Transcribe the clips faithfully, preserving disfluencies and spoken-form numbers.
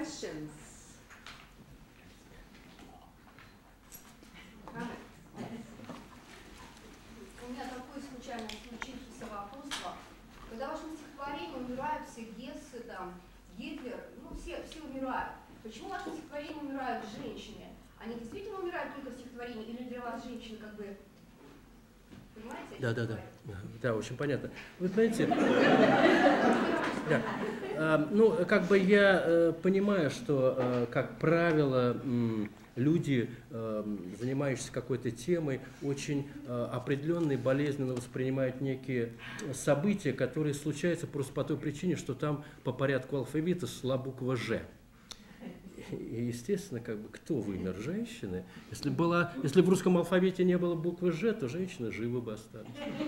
questions? У меня такое случайное случившееся совокупство. Когда в вашем стихотворении умирают все Гессы, там, Гитлер, ну все, все умирают. Почему в вашем стихотворении умирают женщины? Они действительно умирают только в стихотворении или для вас женщины как бы... Понимаете? Да, да, да. Да, очень понятно. Вы знаете, да, а, ну, как бы я э, понимаю, что, э, как правило, м, люди, э, занимающиеся какой-то темой, очень э, определенно и болезненно воспринимают некие события, которые случаются просто по той причине, что там по порядку алфавита шла буква «Ж». И, естественно, как бы, кто вымер? Женщины. Если, была, если в русском алфавите не было буквы «Ж», то женщины живы бы остались.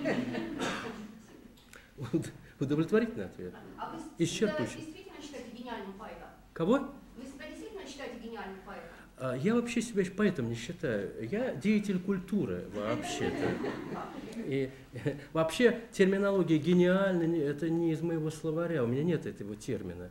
Удовлетворительный ответ. А вы Исчерпывающий. действительно считаете гениальным поэтом? Кого? Вы себя действительно считаете гениальным поэтом? А, я вообще себя поэтом не считаю. Я деятель культуры вообще-то. И вообще терминология «гениальный» — это не из моего словаря. У меня нет этого термина.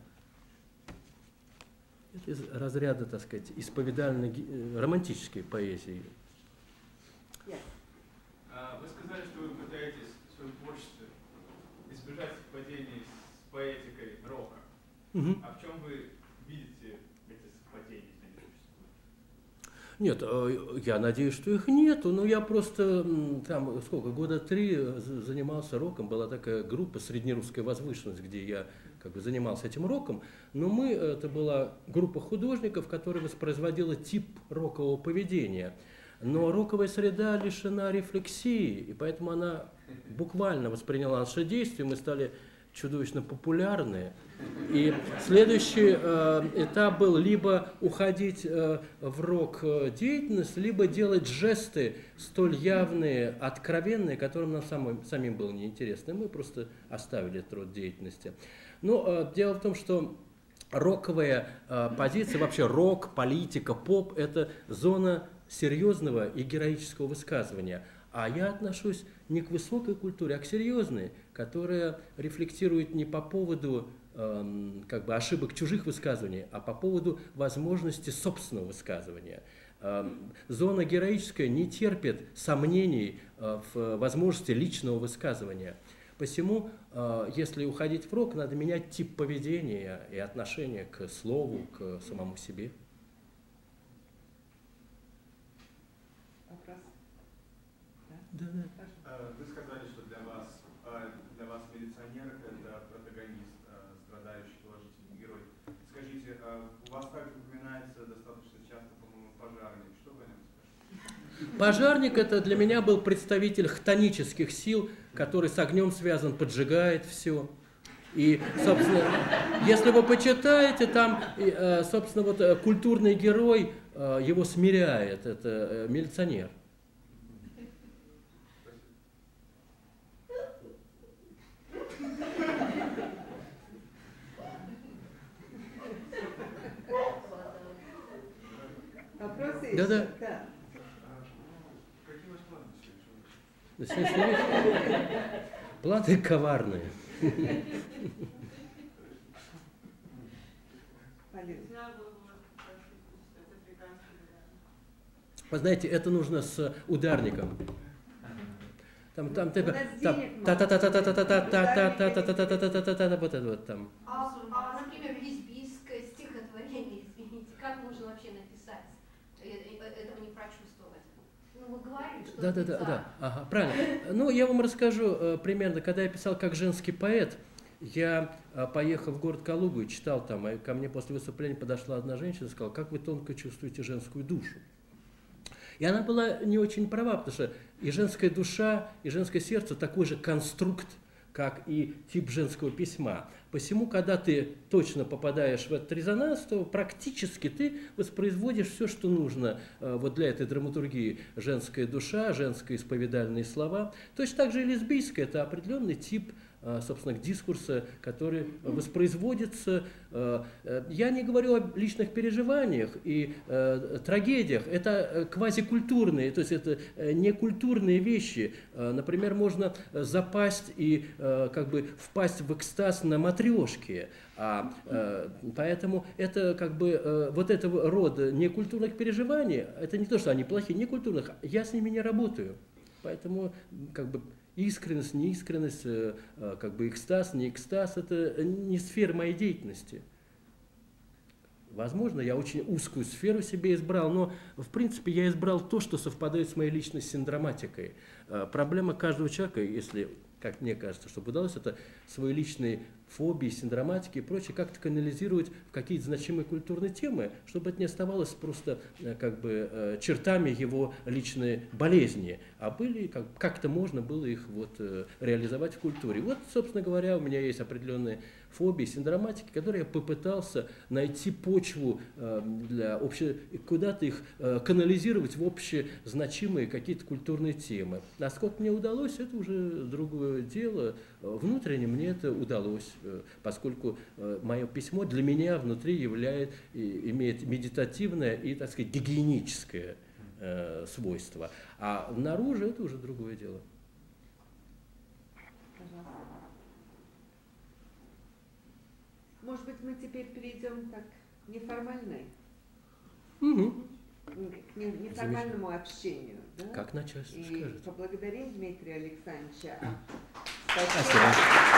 Это из разряда, так сказать, исповедально романтической поэзии. Yes. Вы сказали, что вы пытаетесь в своем творчестве избежать совпадений с поэтикой рока. Угу. А в чем вы видите эти совпадения, если они существуют? Нет, я надеюсь, что их нету, но я просто там сколько, года три занимался роком, была такая группа «Среднерусская возвышенность», где я как бы занимался этим роком, но мы, это была группа художников, которая воспроизводила тип рокового поведения. Но роковая среда лишена рефлексии, и поэтому она буквально восприняла наше действие, мы стали чудовищно популярны. И следующий э, этап был либо уходить э, в рок-деятельность, либо делать жесты столь явные, откровенные, которым нам самым, самим было неинтересно. Мы просто оставили этот род деятельности. Но э, дело в том, что роковая э, позиция, вообще рок, политика, поп – это зона серьезного и героического высказывания. А я отношусь не к высокой культуре, а к серьезной, которая рефлектирует не по поводу э, как бы ошибок чужих высказываний, а по поводу возможности собственного высказывания. Э, зона героическая не терпит сомнений э, в возможности личного высказывания. Посему, э, если уходить в рок, надо менять тип поведения и отношения к слову, к самому себе. Да, да. Вы сказали, что для вас, для вас милиционер – это протагонист, страдающий положительный герой. Скажите, у вас также упоминается достаточно часто, по-моему, пожарник. Что вы о нем скажете? Пожарник – это для меня был представитель хтонических сил, который с огнем связан, поджигает все. И, собственно, если вы почитаете, там, собственно, вот культурный герой его смиряет, это милиционер. Вопросы Да, да. еще? Да. Какие ваши планы на сегодняшний вечер? На сегодняшний вечер планы коварные. Вы знаете, это нужно с ударником. Там, там, там, там, та та та та та та та та та та та та та та та та та вот это вот там. А, например, лесбийское стихотворение, извините, как можно вообще написать? Этого не прочувствовать. Ну, вы говорили, что... Да, да, да, да. Ага, правильно. Ну, я вам расскажу примерно, когда я писал как женский поэт, я поехал в город Калугу и читал там, и ко мне после выступления подошла одна женщина и сказала: как вы тонко чувствуете женскую душу. И она была не очень права, потому что и женская душа, и женское сердце такой же конструкт, как и тип женского письма. Посему, когда ты точно попадаешь в этот резонанс, то практически ты воспроизводишь все, что нужно э, вот для этой драматургии. Женская душа, женские исповедальные слова. Точно так же и лесбийское – это определенный тип собственно, дискурса, который воспроизводится. Я не говорю о личных переживаниях и трагедиях, это квазикультурные, то есть это некультурные вещи. Например, можно запасть и как бы впасть в экстаз на матрешке. А, э, поэтому это как бы э, вот этого рода некультурных переживаний, это не то, что они плохие, некультурных, я с ними не работаю. Поэтому как бы искренность, неискренность, э, э, как бы экстаз, не экстаз, это не сфера моей деятельности. Возможно, я очень узкую сферу себе избрал, но в принципе я избрал то, что совпадает с моей личной синдроматикой. Э, проблема каждого человека, если, как мне кажется, чтобы удалось, это свои личные фобии, синдроматики и прочее, как-то канализировать в какие-то значимые культурные темы, чтобы это не оставалось просто как бы чертами его личной болезни, а были, как, как-то можно было их вот реализовать в культуре. Вот, собственно говоря, у меня есть определенные фобии, синдроматики, которые я попытался найти почву для обще... куда-то их канализировать в общезначимые какие-то культурные темы. Насколько мне удалось, это уже другое дело. Внутренне мне это удалось, поскольку мое письмо для меня внутри являет, имеет медитативное и, так сказать, гигиеническое э, свойство. А наружу это уже другое дело. Пожалуйста. Может быть, мы теперь перейдем так к неформальной, Угу. к неформальному общению. Да? Как начать, И скажете? поблагодарим Дмитрия Александровича. Спасибо.